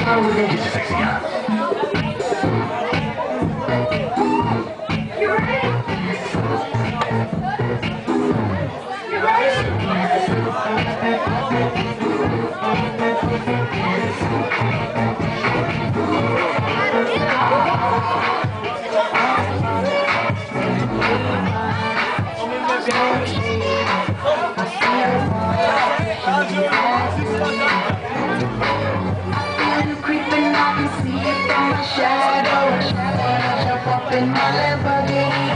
Is de sexy, ja. Creeping, I can see it from my shadow. Jump up in my Lamborghini.